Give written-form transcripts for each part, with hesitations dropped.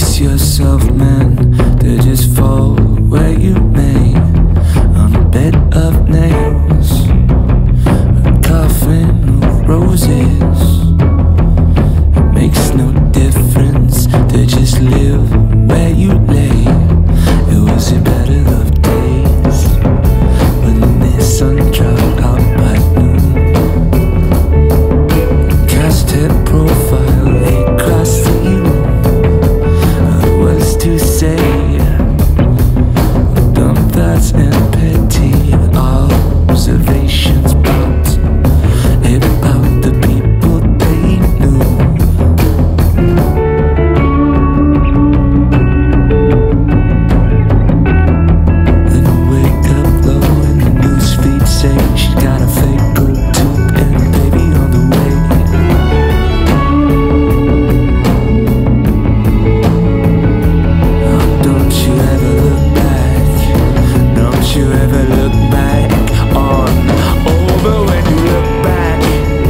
Brace yourself, man, to just fall where you may, on a bed of nails, a coffin of roses. It makes no difference to just live where you lay. It was a better of days when the sun dropped out by noon. Cast her profile across the room. To say dumb thoughts and petty observations, but about the people they knew. Then wake up low and the newsfeed say she's got a fake gold tooth and a baby on the way. You ever look back on over when you look back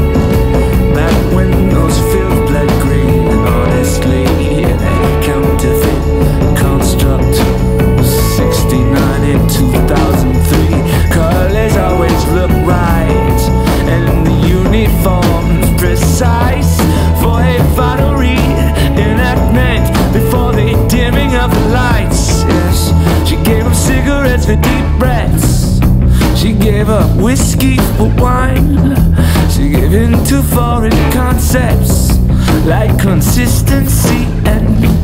when those filled blood green and honestly in a counterfeit construct 69 and 2003 colors always look right and the uniform's precise for a final reenactment before the dimming of the lights. Yes, she gave up cigarettes for deep breaths. She gave up whiskey for wine. She gave in to foreign concepts like consistency and